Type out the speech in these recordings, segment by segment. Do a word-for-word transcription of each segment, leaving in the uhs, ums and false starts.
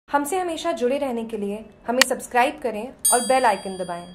हमसे हमेशा जुड़े रहने के लिए हमें सब्सक्राइब करें और बेल आइकन दबाएं।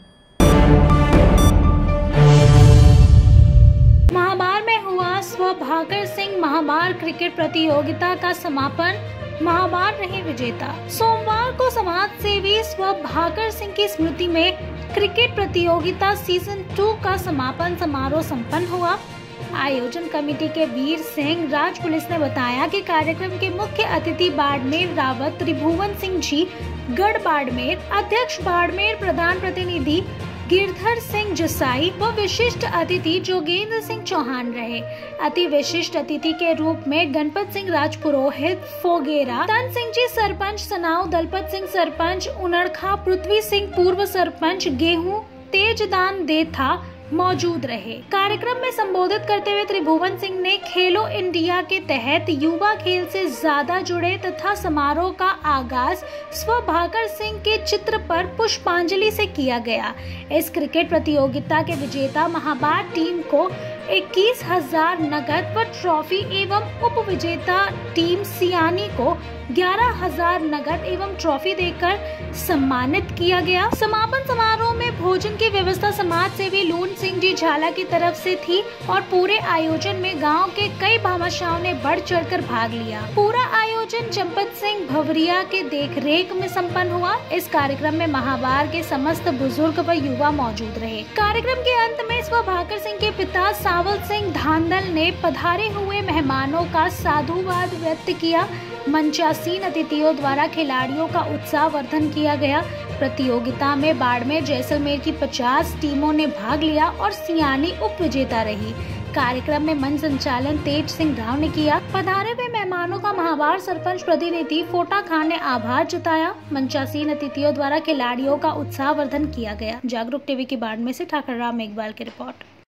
महाबार में हुआ स्व भाकर सिंह महाबार क्रिकेट प्रतियोगिता का समापन। महाबार रहे विजेता। सोमवार को समाज सेवी स्व भाकर सिंह की स्मृति में क्रिकेट प्रतियोगिता सीजन टू का समापन समारोह संपन्न हुआ। आयोजन कमेटी के वीर सिंह राज पुलिस ने बताया कि कार्यक्रम के मुख्य अतिथि बाड़मेर रावत त्रिभुवन सिंह जी, गढ़ बाड़मेर अध्यक्ष बाड़मेर प्रधान प्रतिनिधि गिरधर सिंह जसाई व विशिष्ट अतिथि जोगेंद्र सिंह चौहान रहे। अति विशिष्ट अतिथि के रूप में गणपत सिंह राजपुरोहित फोगेरा, तन सिंह जी सरपंच सनाव, दलपत सिंह सरपंच उनड़खा, पृथ्वी सिंह पूर्व सरपंच गेहूं, तेजदान देथा मौजूद रहे। कार्यक्रम में संबोधित करते हुए त्रिभुवन सिंह ने खेलो इंडिया के तहत युवा खेल से ज्यादा जुड़े तथा समारोह का आगाज स्व भाकर सिंह के चित्र पर पुष्पांजलि से किया गया। इस क्रिकेट प्रतियोगिता के विजेता महाबार टीम को इक्कीस हजार नगद व ट्रॉफी एवं उप विजेता टीम सियानी को ग्यारह हजार नगद एवं ट्रॉफी देकर सम्मानित किया गया। समापन समारोह में भोजन की व्यवस्था समाज सेवी लून सिंह जी झाला की तरफ से थी और पूरे आयोजन में गांव के कई भामाशाहों ने बढ़ चढ़कर भाग लिया। पूरा आयोजन चंपत सिंह भवरिया के देखरेख में संपन्न हुआ। इस कार्यक्रम में महाबार के समस्त बुजुर्ग व युवा मौजूद रहे। कार्यक्रम के अंत में स्व भाकर सिंह के पिता सावल सिंह धांधल ने पधारे हुए मेहमानों का साधुवाद व्यक्त किया। मंचासीन अतिथियों द्वारा खिलाड़ियों का उत्साहवर्धन किया गया। प्रतियोगिता में बाड़मेर जैसलमेर की पचास टीमों ने भाग लिया और सियानी उप विजेता रही। कार्यक्रम में मंच संचालन तेज सिंह राव ने किया। पधारे हुए मेहमानों का महाबार सरपंच प्रतिनिधि फोटा खान ने आभार जताया। मंचासीन अतिथियों द्वारा खिलाड़ियों का उत्साहवर्धन किया गया। जागरूक टीवी की बाड़मेर से ठाकर राम मेघवाल की रिपोर्ट।